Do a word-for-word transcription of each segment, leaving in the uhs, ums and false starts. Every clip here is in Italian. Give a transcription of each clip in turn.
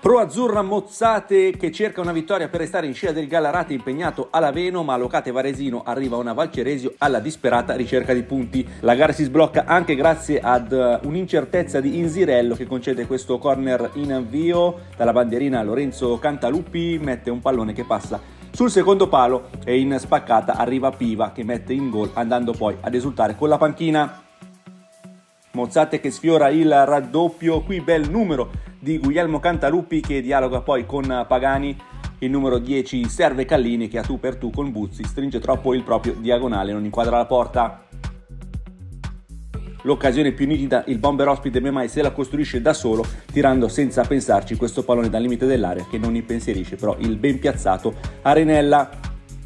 Pro Azzurra Mozzate che cerca una vittoria per restare in scia del Gallarate impegnato a Laveno, ma Locate Varesino arriva una Valceresio alla disperata ricerca di punti. La gara si sblocca anche grazie ad un'incertezza di Insirello che concede questo corner in avvio. Dalla bandierina Lorenzo Cantaluppi mette un pallone che passa sul secondo palo e in spaccata arriva Piva che mette in gol andando poi ad esultare con la panchina. Mozzate che sfiora il raddoppio, qui bel numero di Guglielmo Cantaluppi che dialoga poi con Pagani. Il numero dieci serve Callini che a tu per tu con Buzzi stringe troppo il proprio diagonale, non inquadra la porta. L'occasione più nitida il bomber ospite Memai se la costruisce da solo, tirando senza pensarci questo pallone dal limite dell'area che non impensierisce però il ben piazzato Arenella.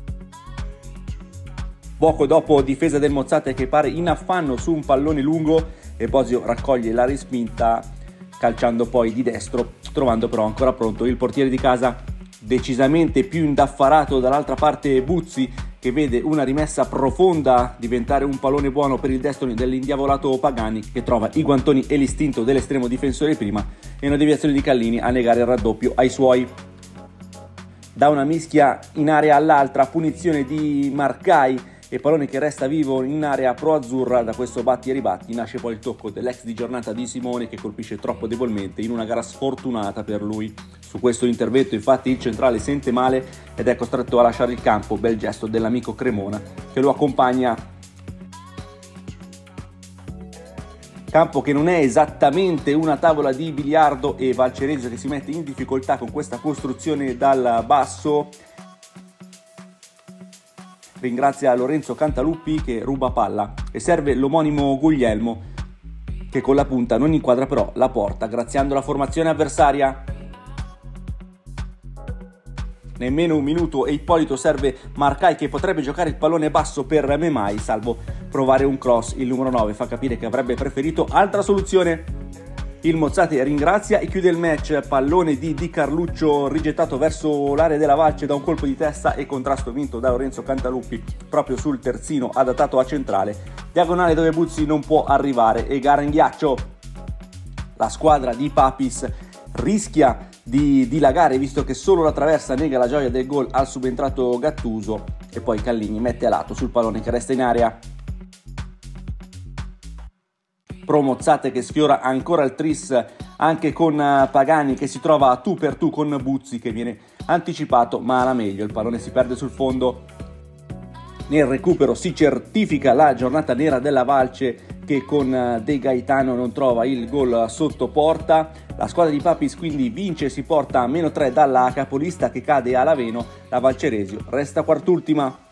Poco dopo difesa del Mozzate che pare in affanno su un pallone lungo e Bosio raccoglie la respinta calciando poi di destro, trovando però ancora pronto il portiere di casa. Decisamente più indaffarato dall'altra parte Buzzi che vede una rimessa profonda diventare un pallone buono per il destro dell'indiavolato Pagani che trova i guantoni e l'istinto dell'estremo difensore prima e una deviazione di Callini a negare il raddoppio ai suoi. Da una mischia in area all'altra, punizione di Marcai e pallone che resta vivo in area pro-azzurra. Da questo batti e ribatti nasce poi il tocco dell'ex di giornata di Simone che colpisce troppo debolmente in una gara sfortunata per lui. Su questo intervento infatti il centrale sente male ed è costretto a lasciare il campo, bel gesto dell'amico Cremona che lo accompagna. Campo che non è esattamente una tavola di biliardo e Valceresio che si mette in difficoltà con questa costruzione dal basso. Ringrazia Lorenzo Cantaluppi che ruba palla e serve l'omonimo Guglielmo che con la punta non inquadra però la porta graziando la formazione avversaria. Nemmeno un minuto e Ippolito serve Marcai che potrebbe giocare il pallone basso per Memai salvo provare un cross. Il numero nove fa capire che avrebbe preferito altra soluzione. Il Mozzate ringrazia e chiude il match. Pallone di Di Carluccio rigettato verso l'area della Valce da un colpo di testa e contrasto vinto da Lorenzo Cantaluppi proprio sul terzino adattato a centrale, diagonale dove Buzzi non può arrivare e gara in ghiaccio. La squadra di Papis rischia di dilagare visto che solo la traversa nega la gioia del gol al subentrato Gattuso e poi Callini mette a lato sul pallone che resta in area. Pro Mozzate che sfiora ancora il tris anche con Pagani che si trova a tu per tu con Buzzi che viene anticipato ma alla meglio, il pallone si perde sul fondo. Nel recupero si certifica la giornata nera della Valce che con De Gaetano non trova il gol sotto porta. La squadra di Papis quindi vince e si porta a meno tre dalla capolista che cade a Laveno. La Valceresio resta quart'ultima.